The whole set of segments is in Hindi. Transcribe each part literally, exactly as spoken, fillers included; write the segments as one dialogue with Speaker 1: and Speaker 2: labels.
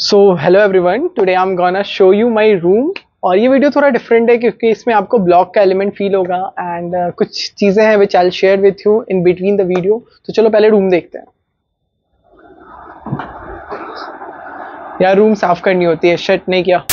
Speaker 1: So hello everyone, today I am gonna show you my room. और ये वीडियो थोड़ा डिफरेंट है क्योंकि इसमें आपको ब्लॉग का एलिमेंट फील होगा एंड uh, कुछ चीज़ें हैं which I will share with you in between the video. तो चलो पहले रूम देखते हैं। यार रूम साफ करनी होती है, शट नहीं किया।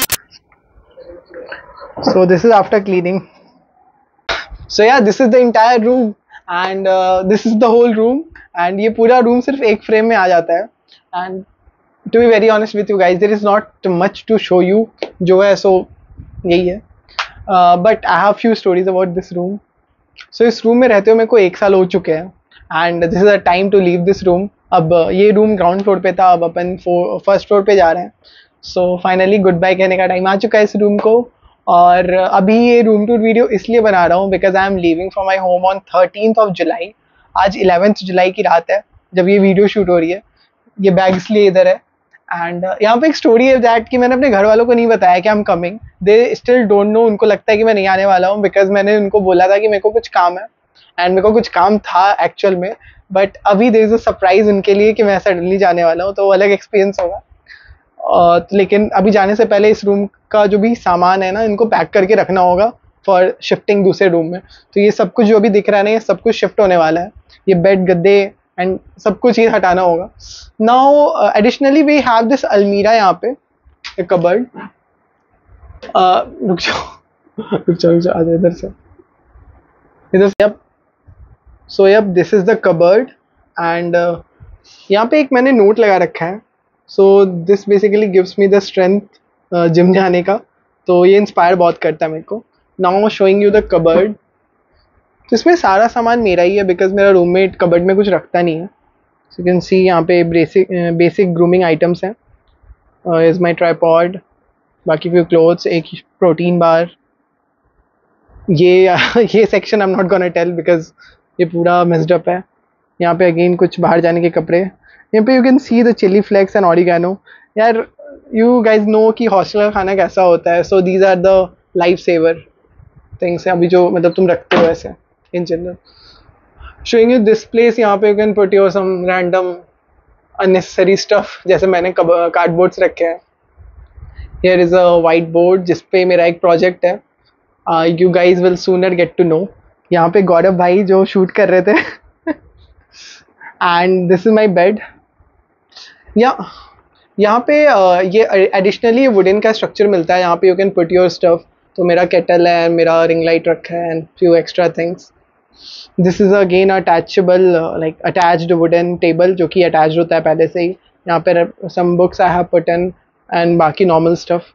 Speaker 1: So this is after cleaning. So यार this is the entire room and this is the whole room. And ये पूरा रूम सिर्फ एक फ्रेम में आ जाता है। And to be very honest with you guys, there is not much to show you जो है सो यही है। But I have few stories about this room. So इस रूम में रहते हुए मेरे को एक साल हो चुके हैं and this is a time to leave this room. अब ये रूम ग्राउंड फ्लोर पे था, अब अपन फर्स्ट फ्लोर पे जा रहे हैं। सो फाइनली गुड बाय कहने का टाइम आ चुका है इस रूम को। और अभी ये रूम टूर वीडियो इसलिए बना रहा हूँ because I am leaving from my home on thirteenth of July. आज इलेवेंथ जुलाई की रात है जब ये वीडियो शूट हो रही है। ये बैग इसलिए इधर है। एंड uh, यहाँ पे एक स्टोरी है दैट कि मैंने अपने घर वालों को नहीं बताया कि I am coming. They still don't know. उनको लगता है कि मैं नहीं आने वाला हूँ बिकॉज मैंने उनको बोला था कि मेरे को कुछ काम है एंड मेरे को कुछ काम था एक्चुअल में। बट अभी देयर इज अ सरप्राइज उनके लिए कि मैं सडनली जाने वाला हूँ, तो अलग एक्सपीरियंस होगा। uh, लेकिन अभी जाने से पहले इस रूम का जो भी सामान है ना, इनको पैक करके रखना होगा फॉर शिफ्टिंग दूसरे रूम में। तो ये सब कुछ जो अभी दिख रहा है ना, ये सब कुछ शिफ्ट होने वाला है। ये बेड, गद्दे एंड सब कुछ ये हटाना होगा। Now additionally we have this अलमीरा यहाँ पे, कबर्ड। रुक जाओ रुक जाओ रुक जाओ, आ जाओ इधर से, इधर से। Yup, so yup this is the cupboard and यहाँ पे एक मैंने नोट लगा रखा है। So this basically gives me the strength gym जाने का, तो ये इंस्पायर बहुत करता है मेरे को। Now showing you the cupboard. तो इसमें सारा सामान मेरा ही है बिकॉज मेरा रूममेट कबर्ड में कुछ रखता नहीं है। सो यू कैन सी यहाँ पे बेसिक बेसिक ग्रूमिंग आइटम्स हैं। इज माई ट्राईपॉड, बाकी फ्यू क्लोथ्स, एक प्रोटीन बार। ये ये section I am not gonna tell because ये पूरा मिस्ड अप है। यहाँ पे अगेन कुछ बाहर जाने के कपड़े। यहाँ पे you can see the chilli flakes and oregano. यार यू गाइज नो कि हॉस्टल का खाना कैसा होता है। So these are the life saver things अभी जो मतलब तुम रखते हो ऐसे in general. Showing you this place, यहाँ पे you can put your some random unnecessary stuff, जैसे मैंने कार्डबोर्ड्स रखे हैं। Here is a white board जिस पे मेरा एक प्रोजेक्ट है। uh, you guys will sooner get to know। यहाँ पे गौरव भाई जो शूट कर रहे थे and this is my bed। यहाँ यहाँ पे uh, ये एडिशनली वुडन का स्ट्रक्चर मिलता है। यहाँ पे you can put your stuff। तो मेरा केटल है, मेरा रिंग लाइट रखा है and few extra things. This is again attachable like attached wooden table जो कि अटैच्ड होता है पहले से ही। यहाँ पे some books I have put in and बाकी नॉर्मल स्टफ।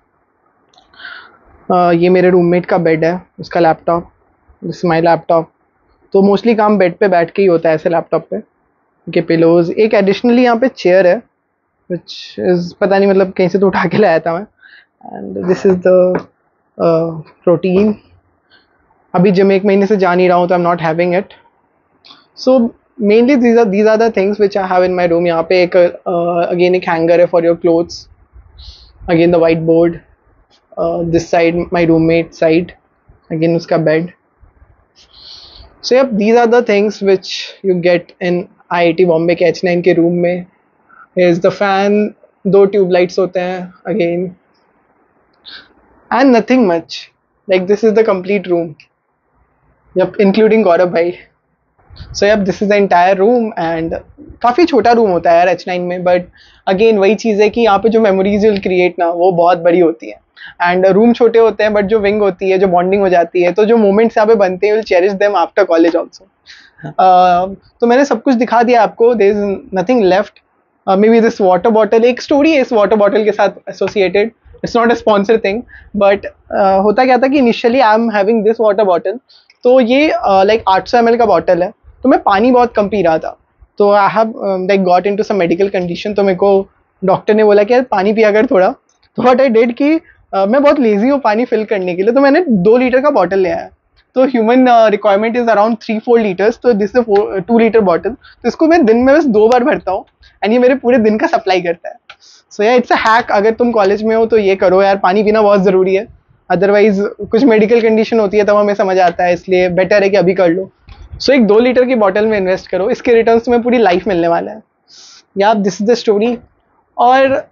Speaker 1: ये मेरे रूममेट का बेड है, उसका लैपटॉप, दिस माई लैपटॉप। तो मोस्टली काम बेड पे बैठ के ही होता है ऐसे लैपटॉप पे। के पिलोज, एक एडिशनली यहाँ पे चेयर है विच इज़ पता नहीं मतलब कहीं से तो उठा के लाया था मैं। And this is the protein. अभी जिम एक महीने से जा नहीं रहा हूँ तो I am not having it. So mainly these are these are the things which I have in my room. यहाँ पे एक अगेन uh, एक हैंगर है for your clothes. Again the white board, this side my roommate side, again उसका bed. So yup these are the things which you get in I I T Bombay के एच नाइन के रूम में। इज द फैन, दो ट्यूबलाइट्स होते हैं अगेन and nothing much. Like this is the complete room. Yep, including Gaurav भाई। So yep, this is the entire room and काफ़ी छोटा रूम होता है यार एच नाइन में। बट अगेन वही चीज़ है कि यहाँ पे जो मेमोरीज विल क्रिएट ना, वो बहुत बड़ी होती है। एंड रूम छोटे होते हैं बट जो विंग होती है, जो बॉन्डिंग हो जाती है, तो जो मोमेंट्स यहाँ पे बनते हैं, will cherish them after college also. तो मैंने सब कुछ दिखा दिया आपको। There is nothing left. Maybe this water bottle, एक स्टोरी है इस वाटर बॉटल के साथ associated. It's not a sponsor thing but होता क्या था कि initially I am having this water bottle. तो ये लाइक आठ सौ एम एल का बॉटल है। तो मैं पानी बहुत कम पी रहा था, तो I have like got into some medical condition. तो मेरे को डॉक्टर ने बोला कि यार पानी पिया कर थोड़ा। तो व्हाट आई डिड कि uh, मैं बहुत लेजी हूँ पानी फिल करने के लिए, तो मैंने दो लीटर का बॉटल ले आया। तो human requirement is around three four litres. तो this is two litre bottle. तो इसको मैं दिन में बस दो बार भरता हूँ एंड ये मेरे पूरे दिन का सप्लाई करता है। सो यार इट्स अ हैक। अगर तुम कॉलेज में हो तो ये करो यार, पानी पीना बहुत ज़रूरी है। अदरवाइज कुछ मेडिकल कंडीशन होती है तब हमें समझ आता है, इसलिए बेटर है कि अभी कर लो। सो so, एक दो लीटर की बॉटल में इन्वेस्ट करो, इसके रिटर्न्स तुम्हें पूरी लाइफ मिलने वाला है। या दिस इज द स्टोरी। और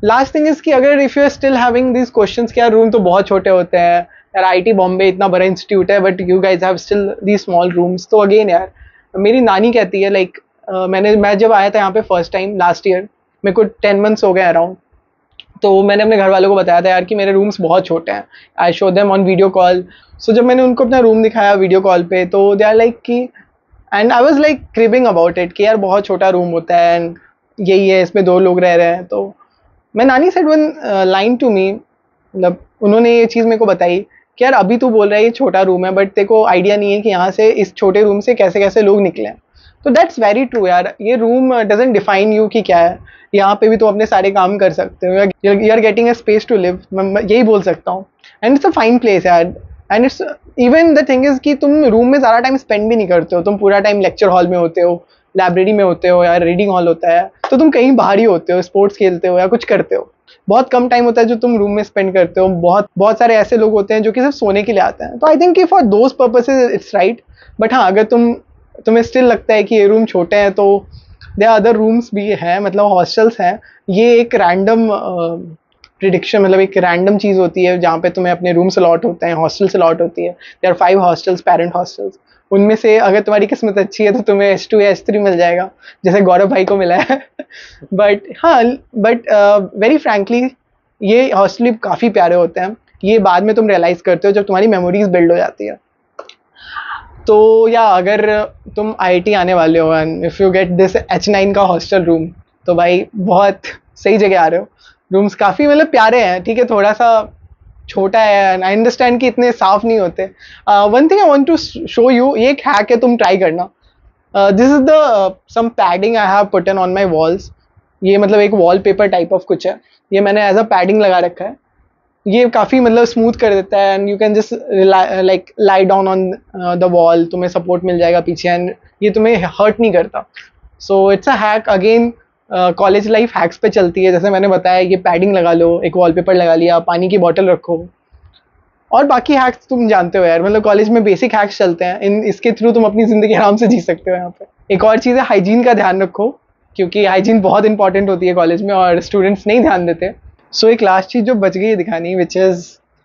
Speaker 1: लास्ट थिंग इज कि अगर if you are still having this questions कि यार रूम तो बहुत छोटे होते हैं यार, आईटी बॉम्बे इतना बड़ा इंस्टीट्यूट है but you guys have still the small rooms, तो अगेन यार मेरी नानी कहती है लाइक like, uh, मैंने मैं जब आया था यहाँ पे फर्स्ट टाइम लास्ट ईयर, मेरे को टेन मंथ्स हो गए अराउंड, तो मैंने अपने घर वालों को बताया था यार कि मेरे रूम्स बहुत छोटे हैं, I show them on video call. So जब मैंने उनको अपना रूम दिखाया वीडियो कॉल पे तो दे आर लाइक कि, and I was like cribbing about it कि यार बहुत छोटा रूम होता है एंड यही है, इसमें दो लोग रह रहे हैं। तो मैं नानी said one line to me, मतलब उन्होंने ये चीज़ मेरे को बताई कि यार अभी तू बोल रहा है ये छोटा रूम है बट तेरे को आइडिया नहीं है कि यहाँ से इस छोटे रूम से कैसे कैसे लोग निकले हैं। तो दैट्स वेरी ट्रू यार, ये रूम डजंट डिफाइन यू कि क्या है, यहाँ पे भी तो अपने सारे काम कर सकते हो, you are getting a space to live, मैं यही बोल सकता हूँ। And it's a fine place यार, and it's even the thing is कि तुम रूम में ज़्यादा टाइम स्पेंड भी नहीं करते हो, तुम पूरा टाइम लेक्चर हॉल में होते हो, लाइब्रेरी में होते हो या रीडिंग हॉल होता है, तो तुम कहीं बाहर ही होते हो, स्पोर्ट्स खेलते हो या कुछ करते हो। बहुत कम टाइम होता है जो तुम रूम में स्पेंड करते हो। बहुत बहुत सारे ऐसे लोग होते हैं जो कि सिर्फ सोने के लिए आते हैं, तो आई थिंक कि for those purposes it's right. But हाँ, अगर तुम तुम्हें स्टिल लगता है कि ये रूम छोटे हैं तो दे आर अदर रूम्स भी हैं, मतलब हॉस्टल्स हैं। ये एक रैंडम प्रिडिक्शन, मतलब एक रैंडम चीज़ होती है जहाँ पे तुम्हें अपने रूम्स अलॉट होते हैं, हॉस्टल्स अलॉट होती है। There are five hostels, parent hostels, उनमें से अगर तुम्हारी किस्मत अच्छी है तो तुम्हें एच टू या एच थ्री मिल जाएगा, जैसे गौरव भाई को मिला है। बट हाँ, बट वेरी फ्रैंकली ये हॉस्टल भी काफ़ी प्यारे होते हैं, ये बाद में तुम रियलाइज़ करते हो जब तुम्हारी मेमोरीज बिल्ड हो जाती है। तो या अगर तुम आईआईटी आने वाले हो and if you get this H nine का हॉस्टल रूम, तो भाई बहुत सही जगह आ रहे हो। रूम्स काफ़ी मतलब प्यारे हैं, ठीक है, थोड़ा सा छोटा है एंड आई अंडरस्टैंड कि इतने साफ नहीं होते। One thing I want to show you, ये एक हैक है, तुम ट्राई करना। This is the some padding I have put in on my walls. ये मतलब एक वॉल पेपर टाइप ऑफ कुछ है, ये मैंने एज अ पैडिंग लगा रखा है। ये काफ़ी मतलब स्मूथ कर देता है and you can just like lie down on the wall, तुम्हें सपोर्ट मिल जाएगा पीछे एंड ये तुम्हें हर्ट नहीं करता। So it's a hack, again college life hacks पे चलती है। जैसे मैंने बताया, ये पैडिंग लगा लो, एक वॉलपेपर लगा लिया, पानी की बॉटल रखो, और बाकी हैक्स तुम जानते हो यार, मतलब कॉलेज में बेसिक हैक्स चलते हैं, इन इसके थ्रू तुम अपनी ज़िंदगी आराम से जी सकते हो यहाँ पे। एक और चीज़ है, हाइजीन का ध्यान रखो, क्योंकि हाइजीन बहुत इंपॉर्टेंट होती है कॉलेज में और स्टूडेंट्स नहीं ध्यान देते। सो so, एक लास्ट चीज़ जो बच गई है दिखानी, which is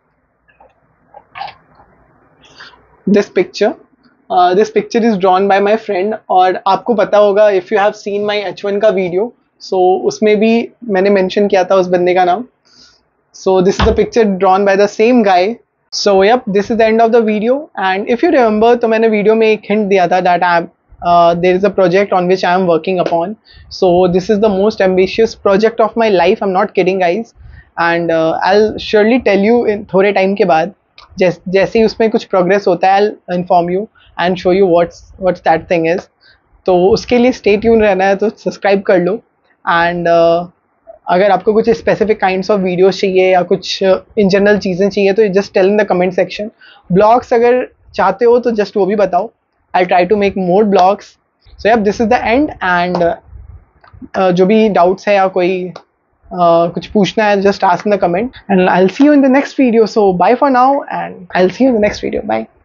Speaker 1: this picture. This picture is drawn by my friend, और आपको पता होगा if you have seen my H one का वीडियो, सो so, उसमें भी मैंने मेंशन किया था उस बंदे का नाम। So this is the picture drawn by the same guy. So yup, this is the end of the video. And if you remember, तो मैंने वीडियो में एक हिंट दिया था that I there is a project on which I am working upon. So this is the most ambitious project of my life, I am not kidding guys, and I will surely tell you in थोड़े टाइम के बाद, जैस जैसे ही उसमें कुछ प्रोग्रेस होता है, I will inform you and show you what's what's that thing is. तो उसके लिए स्टे ट्यून रहना है, तो सब्सक्राइब कर लो। एंड uh, अगर आपको कुछ स्पेसिफिक काइंड्स ऑफ वीडियोस चाहिए या कुछ इन जनरल चीज़ें चाहिए तो just tell in the comment section. Blogs अगर चाहते हो तो जस्ट वो भी बताओ, I try to make more blogs. So yup, this is the end. And जो भी डाउट्स है या कोई uh, कुछ पूछना है, just ask in the comment and I will see you in the next video. So bye for now and I will see you in the next video. Bye.